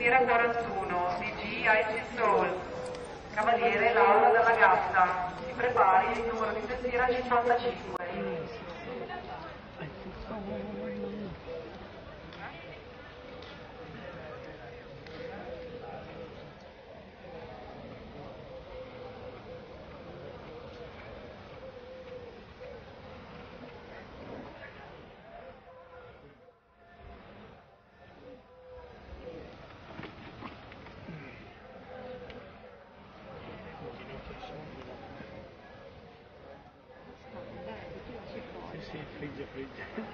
Fiera 41, DG IC Soul, Cavaliere Laura Dalla Gatta, si prepari il numero di testiera 55. Sì, frigge.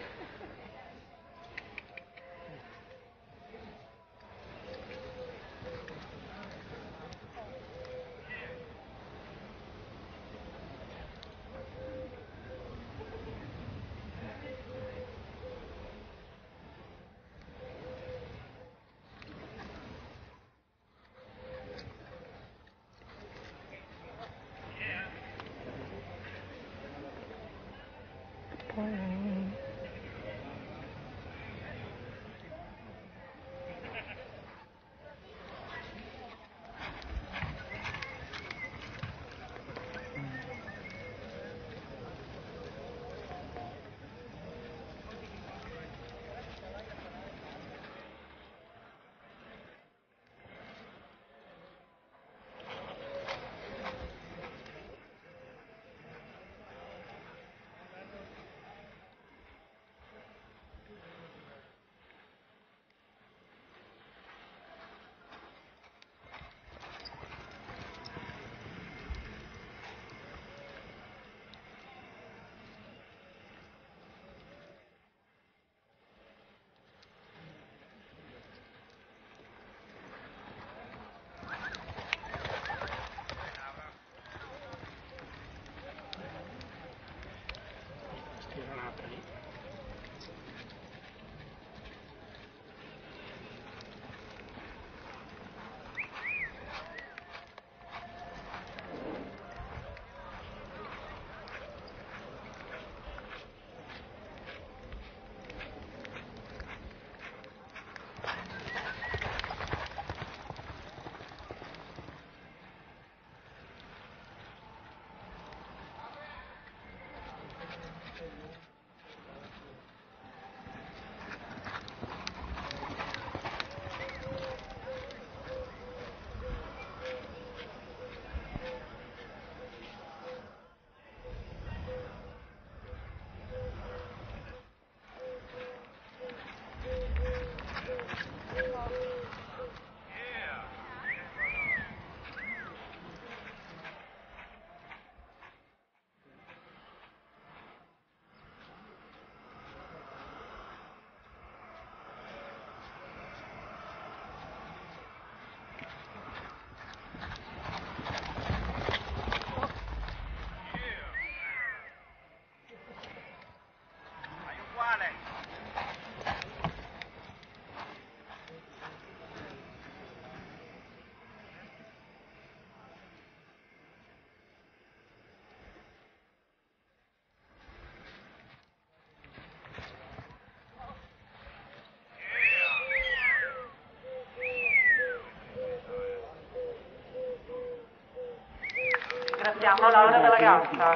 Ringraziamo Laura Dalla Gatta.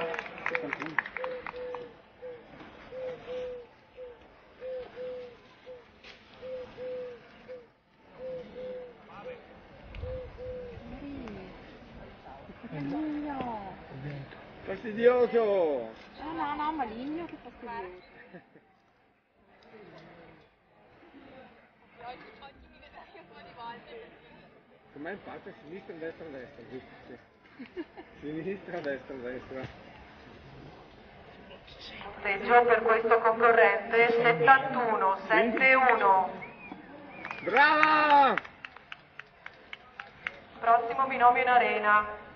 Fastidioso! No, maligno che fastidioso. Com'è in parte? Sinistra, destra, giusto? Sì. Sinistra, destra. Punteggio per questo concorrente 71-71. Brava! Prossimo binomio in arena.